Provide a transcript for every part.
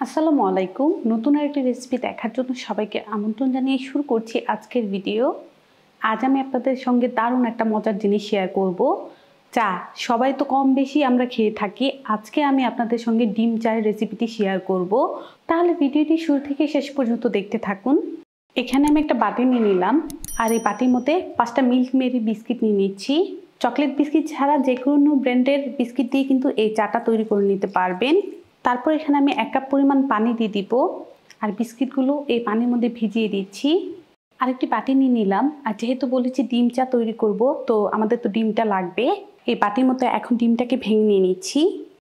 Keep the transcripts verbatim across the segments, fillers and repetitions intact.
আসসালামু আলাইকুম। নতুন আরেকটি রেসিপি দেখার জন্য সবাইকে আমন্ত্রণ জানিয়ে শুরু করছি আজকের ভিডিও। আজ আমি আপনাদের সঙ্গে দারুণ একটা মজার জিনিস শেয়ার করব। চা সবাই তো কম বেশি আমরা খেয়ে থাকি। আজকে আমি আপনাদের সঙ্গে ডিম চায়ের রেসিপিটি শেয়ার করব। তাহলে ভিডিওটি শুরু থেকে শেষ পর্যন্ত দেখতে থাকুন। এখানে আমি একটা বাটি নিয়ে নিলাম, আর এই বাটির মধ্যে পাঁচটা মিল্ক মেরি বিস্কিট নিয়ে নিচ্ছি। চকলেট বিস্কিট ছাড়া যে কোনো ব্র্যান্ডের বিস্কিট দিয়ে কিন্তু এই চাটা তৈরি করে নিতে পারবেন। তারপর এখানে আমি এক কাপ পরিমাণ পানি দিয়ে দিব, আর বিস্কিটগুলো এই পানির মধ্যে ভিজিয়ে দিচ্ছি। আরেকটি বাটি নিয়ে নিলাম, আর যেহেতু বলেছি ডিম চা তৈরি করব, তো আমাদের তো ডিমটা লাগবে। এই বাটির মধ্যে এখন ডিমটাকে ভেঙে নিয়ে নিচ্ছি।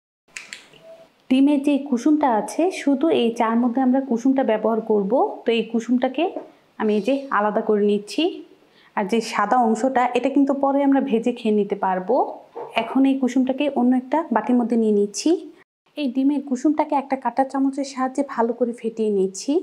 ডিমের যে কুসুমটা আছে, শুধু এই চার মধ্যে আমরা কুসুমটা ব্যবহার করব, তো এই কুসুমটাকে আমি এই যে আলাদা করে নিচ্ছি। আর যে সাদা অংশটা, এটা কিন্তু পরে আমরা ভেজে খেয়ে নিতে পারবো। এখন এই কুসুমটাকে অন্য একটা বাটির মধ্যে নিয়ে নিচ্ছি। এই ডিমের কুসুমটাকে একটা কাঁটা চামচের সাহায্যে ভালো করে ফেটিয়ে নিচ্ছি,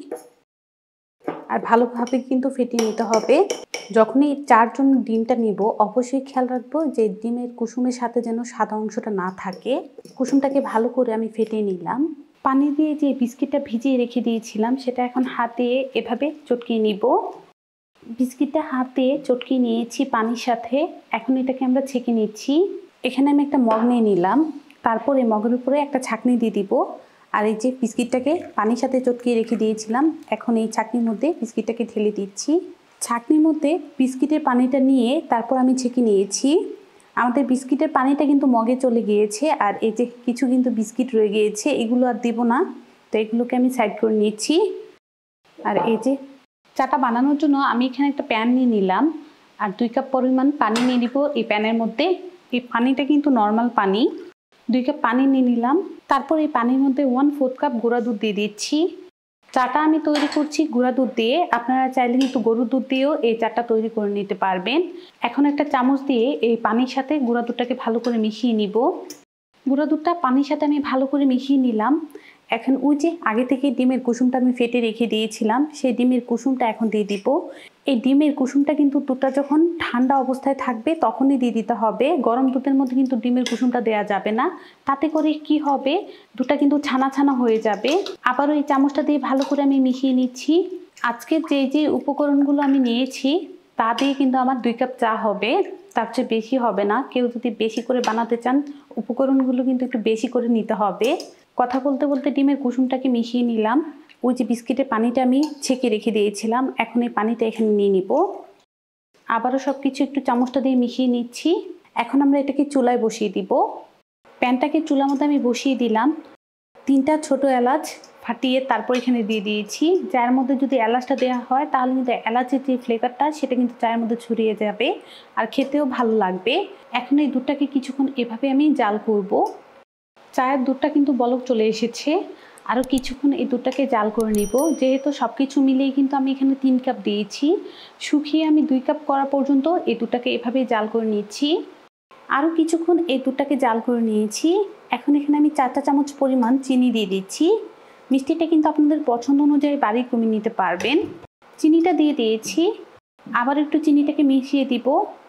আর ভালোভাবে কিন্তু ফেটিয়ে নিতে হবে। যখনই চারজন ডিমটা নিব, অবশ্যই খেয়াল রাখবো যে ডিমের কুসুমের সাথে যেন সাদা অংশটা না থাকে। কুসুমটাকে ভালো করে আমি ফেটিয়ে নিলাম। পানি দিয়ে যে বিস্কিটটা ভিজিয়ে রেখে দিয়েছিলাম, সেটা এখন হাত দিয়ে এভাবে চটকিয়ে নিব। বিস্কিটটা হাত দিয়ে চটকিয়ে নিয়েছি পানির সাথে। এখন এটাকে আমরা ছেঁকে নিচ্ছি। এখানে আমি একটা মগ নিয়ে নিলাম, তারপর এই মগের উপরে একটা ছাঁকনি দিয়ে দিব। আর এই যে বিস্কিটটাকে পানির সাথে চটকিয়ে রেখে দিয়েছিলাম, এখন এই ছাঁকনির মধ্যে বিস্কিটটাকে ঢেলে দিচ্ছি। ছাঁকনির মধ্যে বিস্কিটের পানিটা নিয়ে তারপর আমি ছেঁকে নিয়েছি। আমাদের বিস্কিটের পানিটা কিন্তু মগে চলে গিয়েছে, আর এই যে কিছু কিন্তু বিস্কিট রয়ে গিয়েছে, এগুলো আর দেবো না, তো এগুলোকে আমি সাইড করে নিচ্ছি। আর এই যে চাটা বানানোর জন্য আমি এখানে একটা প্যান নিয়ে নিলাম, আর দুই কাপ পরিমাণ পানি নিয়ে দিব এই প্যানের মধ্যে। এই পানিটা কিন্তু নর্মাল পানি। দুই কাপ পানি নিয়ে নিলাম, তারপর এই পানির মধ্যে ওয়ান ফোর্থ কাপ গুঁড়া দুধ দিয়ে দিচ্ছি। চাটা আমি তৈরি করছি গুঁড়া দুধ দিয়ে, আপনারা চাইলে কিন্তু গরুর দুধ দিয়েও এই চাটা তৈরি করে নিতে পারবেন। এখন একটা চামচ দিয়ে এই পানির সাথে গুঁড়া দুধটাকে ভালো করে মিশিয়ে নিব। গুঁড়া দুধটা পানির সাথে আমি ভালো করে মিশিয়ে নিলাম। এখন ওই যে আগে থেকে ডিমের কুসুমটা আমি ফেটে রেখে দিয়েছিলাম, সেই ডিমের কুসুমটা এখন দিয়ে দিব। এই ডিমের কুসুমটা কিন্তু দুধটা যখন ঠান্ডা অবস্থায় থাকবে তখনই দিয়ে দিতে হবে। গরম দুধের মধ্যে কিন্তু ডিমের কুসুমটা দেওয়া যাবে না, তাতে করে কি হবে, দুধটা কিন্তু ছানা ছানা হয়ে যাবে। আবারও এই চামচটা দিয়ে ভালো করে আমি মিশিয়ে নিচ্ছি। আজকে যে যে উপকরণগুলো আমি নিয়েছি তা দিয়ে কিন্তু আমার দুই কাপ চা হবে, তার চেয়ে বেশি হবে না। কেউ যদি বেশি করে বানাতে চান, উপকরণগুলো কিন্তু একটু বেশি করে নিতে হবে। কথা বলতে বলতে ডিমের কুসুমটাকে মিশিয়ে নিলাম। ওই যে বিস্কিটের পানিটা আমি ছেঁকে রেখে দিয়েছিলাম, এখন এই পানিটা এখানে নিয়ে নিব। আবারও সব কিছু একটু চামচটা দিয়ে মিশিয়ে নিচ্ছি। এখন আমরা এটাকে চুলায় বসিয়ে দিব। প্যানটাকে চুলার মধ্যে আমি বসিয়ে দিলাম। তিনটা ছোট এলাচ ফাটিয়ে তারপর এখানে দিয়ে দিয়েছি। চায়ের মধ্যে যদি এলাচটা দেওয়া হয়, তাহলে কিন্তু এলাচের যে ফ্লেভারটা, সেটা কিন্তু চায়ের মধ্যে ছড়িয়ে যাবে, আর খেতেও ভালো লাগবে। এখন এই দুধটাকে কিছুক্ষণ এভাবে আমি জাল করব। চায়ের দুধটা কিন্তু বলক চলে এসেছে, আরও কিছুক্ষণ এই দুধটাকে জাল করে নিব। যেহেতু সব কিছু মিলিয়ে কিন্তু আমি এখানে তিন কাপ দিয়েছি, শুকিয়ে আমি দুই কাপ করা পর্যন্ত এই দুধটাকে এভাবে জাল করে নিচ্ছি। আরও কিছুক্ষণ এই দুধটাকে জাল করে নিয়েছি। এখন এখানে আমি চারটা চামচ পরিমাণ চিনি দিয়ে দিচ্ছি। মিষ্টিটা কিন্তু আপনাদের পছন্দ অনুযায়ী বাড়ি কমিয়ে নিতে পারবেন। চিনিটা দিয়ে দিয়েছি, আবার একটু চিনিটাকে মিশিয়ে দিব।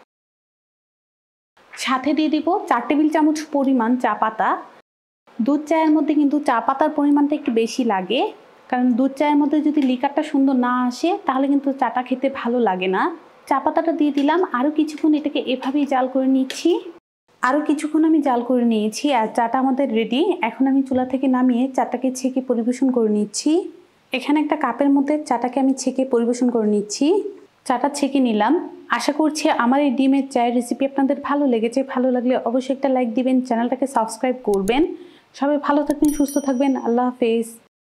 সাথে দিয়ে দিব চার টেবিল চামচ পরিমাণ চা পাতা। দুধ চায়ের মধ্যে কিন্তু চা পাতার পরিমাণটা একটু বেশি লাগে, কারণ দুধ চায়ের মধ্যে যদি লিকারটা সুন্দর না আসে, তাহলে কিন্তু চাটা খেতে ভালো লাগে না। চা পাতাটা দিয়ে দিলাম। আরও কিছুক্ষণ এটাকে এভাবেই জাল করে নিচ্ছি। আরও কিছুক্ষণ আমি জাল করে নিয়েছি, আর চাটা আমাদের রেডি। এখন আমি চুলা থেকে নামিয়ে চাটাকে ছেঁকে পরিবেশন করে নিচ্ছি। এখানে একটা কাপের মধ্যে চাটাকে আমি ছেঁকে পরিবেশন করে নিচ্ছি। চাটা ছেঁকে নিলাম। আশা করছি আমার এই ডিমের চায়ের রেসিপি আপনাদের ভালো লেগেছে। ভালো লাগলে অবশ্যই একটা লাইক দিবেন, চ্যানেলটাকে সাবস্ক্রাইব করবেন। সবাই ভালো থাকবেন, সুস্থ থাকবেন। আল্লাহ হাফেজ।